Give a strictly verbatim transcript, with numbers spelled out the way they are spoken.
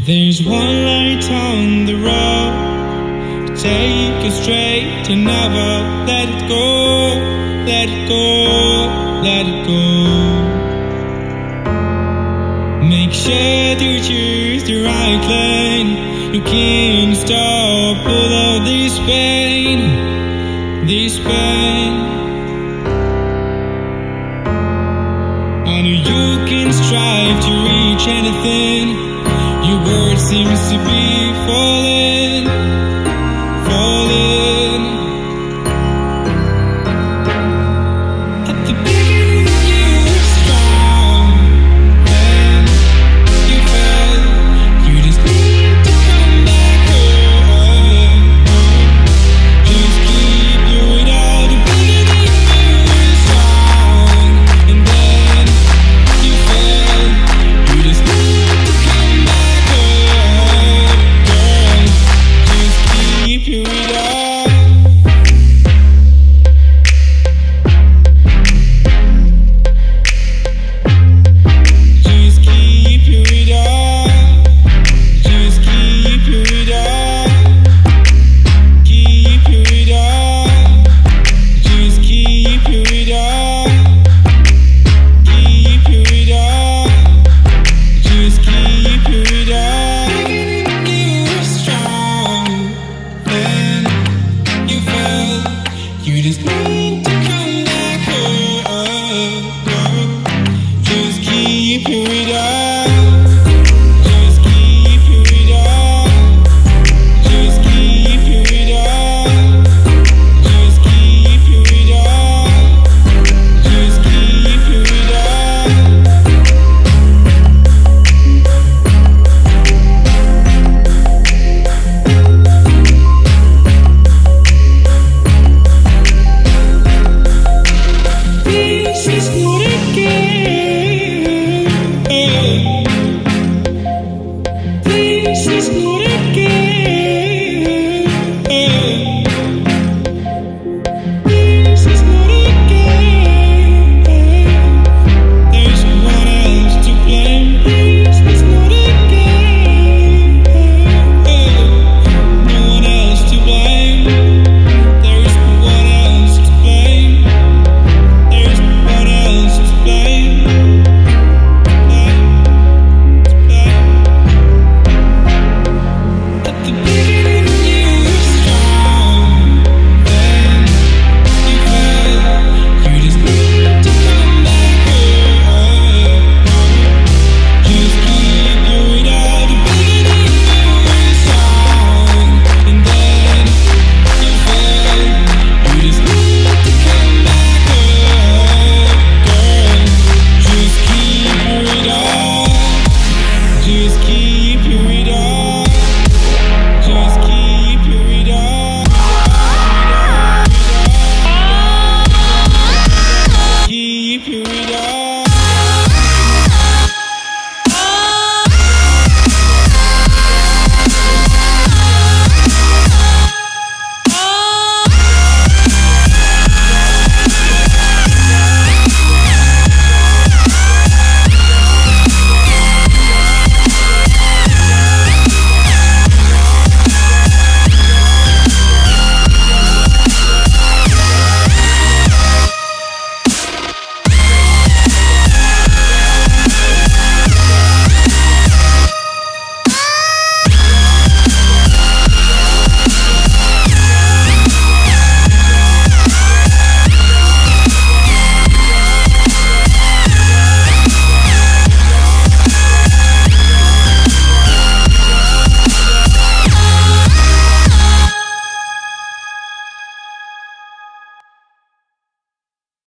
There's one light on the road, take it straight and never let it go, let it go, let it go. Make sure to choose the right lane. You can't stop all of this pain, this pain. I know you can strive to reach anything. Your world seems to be falling, falling. At the beginning you were strong, then you fell. You just need to come back home. Just keep your it out. The beginning you were strong, and then you fell. You just need to come back home, girl. Just keep your it out. Just keep your it out. Just keep your it out. Keep your it out. Just keep your it out. Keep your it out. Just keep your it out. You were strong, then you fell. You just need to come back home. Just keep your it out.